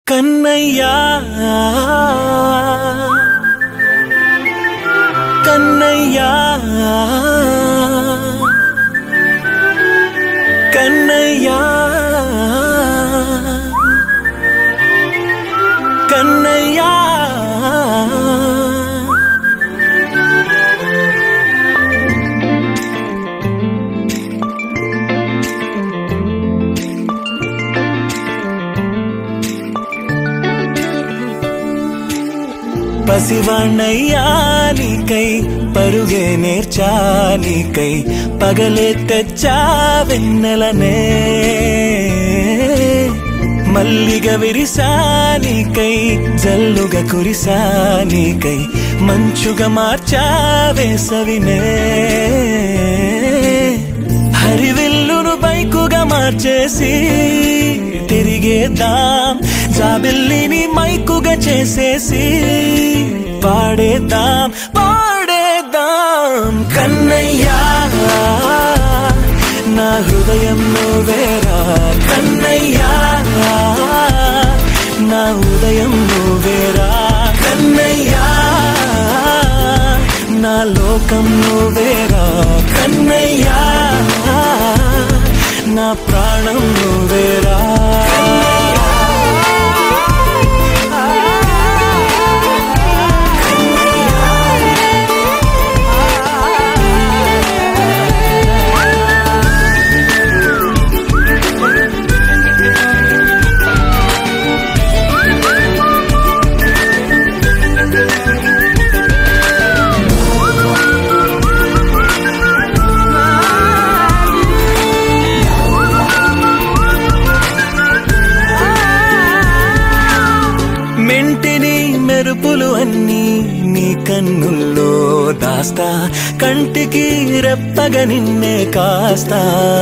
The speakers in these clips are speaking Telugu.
కన్నయ్యా కన్నయ్యా కన్నయ్యా కన్నయ్యా పసివాణ్ణయ్యా నీకై పరుగే నేర్చా నీకై పగలే తెచ్చా వెన్నెలనే మల్లిగ విరిసా నీకై జల్లుగా కురిసా నీకై మంచుగా మార్చా వేసవినే హరివిల్లును బైకుగా మార్చేసి తిరిగేద్దాం జాబిల్లిని మైకుగా చేసేసి పాడేద్దాం పాడేద్దాం కన్నయ్యా నా హృదయం నువ్వేరా కన్నయ్యా నా ఉదయం నువ్వేరా కన్నయ్యా నా లోకం నువ్వేరా కన్నయ్యా నా ప్రాణం నువ్వేరా మెంటిని మెరుపులు అన్నీ నీ కన్నుల్లో దాస్తా కంటికి రెప్పగా నిన్నే కాస్తా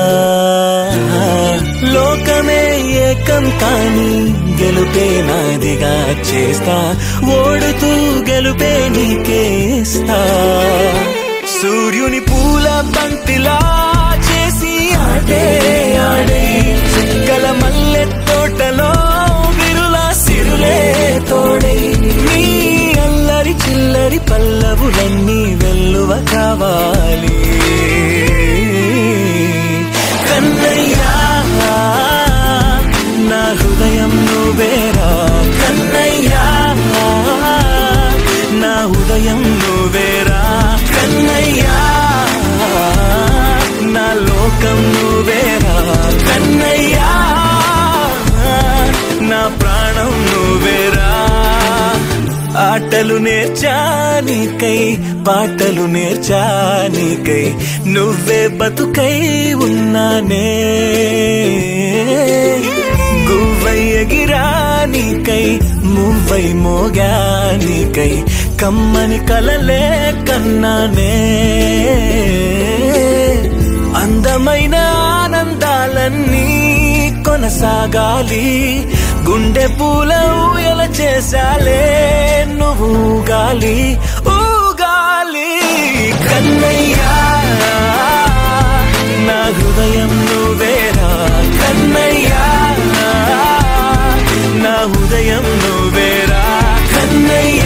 లోకమే ఏకం కాని గెలుపే నాదిగా చేస్తా ఓడుతూ గెలుపే నీకేస్తా సూర్యుని పూల బంతిలా చేసి ఆడే ఆడే చుక్కల మల్లె తోటలో సిరులే తోడై నీ అల్లరి చిల్లరి పల్లవులన్నీ వెల్లువ కావాలి కన్నయ్యా నా హృదయం నువ్వేరా కన్నయ్యా నా ఉదయం నువ్వేరా కన్నయ్యా నా లోకం నువ్వేరా కన్నయ్యా నా ప్రాణం నువ్వేరా ఆటలు నేర్చా నీకై పాటలు నేర్చా నీకై నువ్వే బతుకై ఉన్నానే గువ్వై ఎగిరా నీకై మువ్వై మోగా నీకై కమ్మని కలలే కన్నానే అందమైన ఆనందాలన్నీ కొనసాగాలి గుండె పూల ఊయల చేసాలే నువ్వు ఊగాలి ఊగాలి కన్నయ్యా నా హృదయం నువ్వేరా కన్నయ్యా నా ఉదయం నువ్వేరా కన్నయ్యా